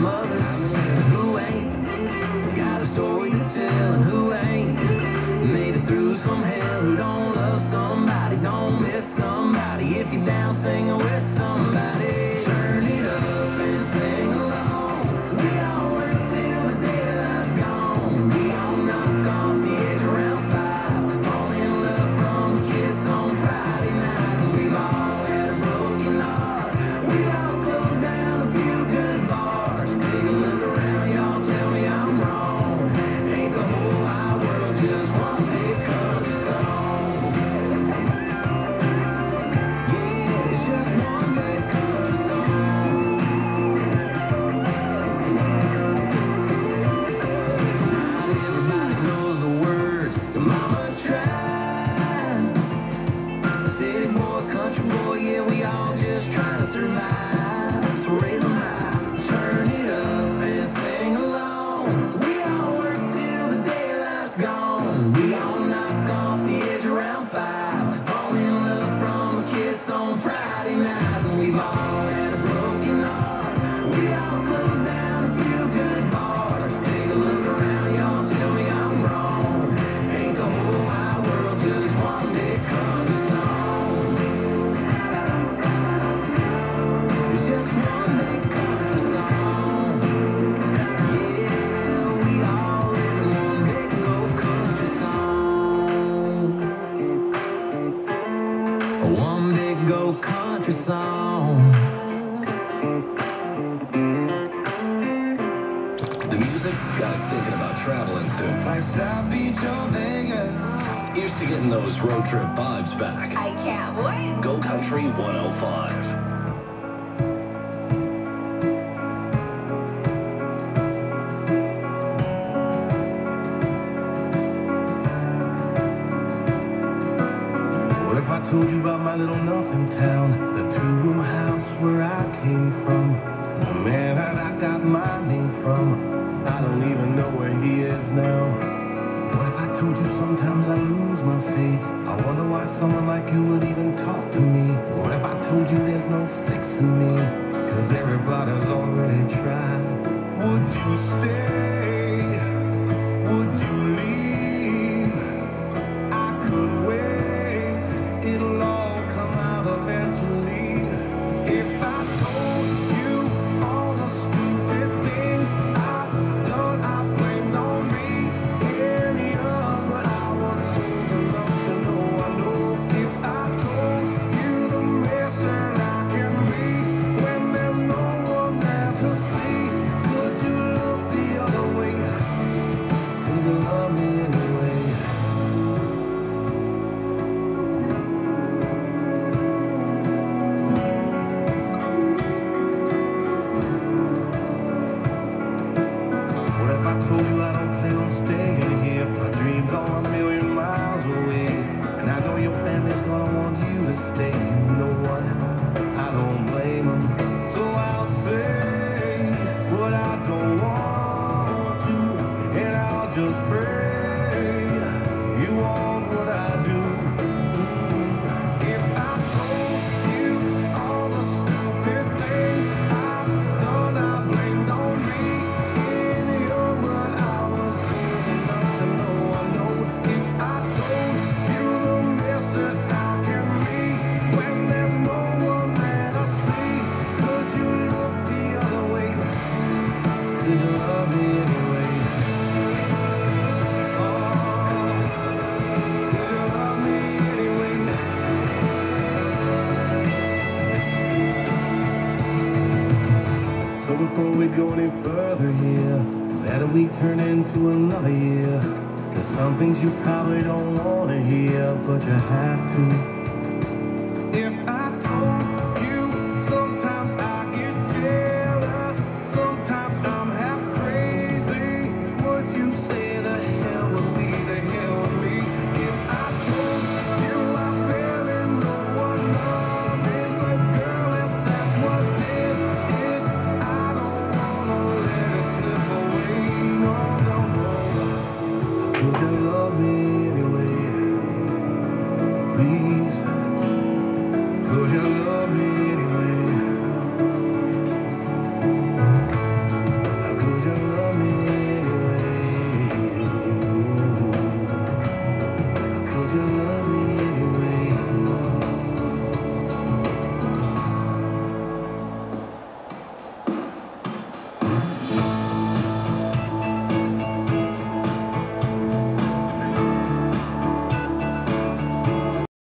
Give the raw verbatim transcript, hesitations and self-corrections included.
mothers. Who ain't got a story to tell, and who ain't made it through some hell? Who don't love somebody, don't miss somebody? If you're down singing with somebody, turn it up and sing along. We all work till the daylight's gone. We all knock off the edge around five, fall in love from a kiss on Friday night. And we've all had a broken heart. We've all closed down a few good bars. Take a look around, y'all, tell me I'm wrong. Ain't the whole wide world just one big country song? Yeah, it's just one big country song. Not everybody knows the words to Mama Tried. City boy, country boy, yeah, we all just trying to survive. So raise 'em high, turn it up and sing along. We all work till the daylight's gone. We all knock off the edge around five, fall in love from a kiss on Friday night. And we've all had a broken heart. We all closed down a few good bars. Take a look around, y'all, tell me I'm wrong. Ain't the whole wide world just one big country song? It's just one big country song. Yeah, we all live in one big old country song. One big old country song. The music's got us thinking about traveling soon. Like South Beach or Vegas. Here's to getting those road trip vibes back. I can't wait. Go Country one oh five. What if I told you about my little nothing town, the two-room house where I came from, the man that I got my name from? I don't even know where he is now. What if I told you sometimes I lose my faith? I wonder why someone like you would even talk to me. What if I told you there's no fixing me, cause everybody's already tried? Would you stay? Would you leave? I could wait, it'll all come out eventually. If I told you all the stupid things I've done, I blamed on me. In young, but I was old enough to know I know. If I told you the mess that I can be when there's no one there to see, could you look the other way? Could you love me anyway? What if I told you I don't plan on staying here? My dreams are a million miles away, and I know your family's gonna want you to stay. You know what? I don't blame them. So I'll say what I don't want to, and I'll just pray you want what I do. Mm. If I told you all the stupid things I've done, I blamed on me. In young, but I was old enough to know I know. If I told you the mess that I can be when there's no one there to see, could you look the other way? Could you love me anyway? Oh, could you love me anyway? So before we go any further here, let a week turn into another year. There's some things you probably don't want to hear, but you have to.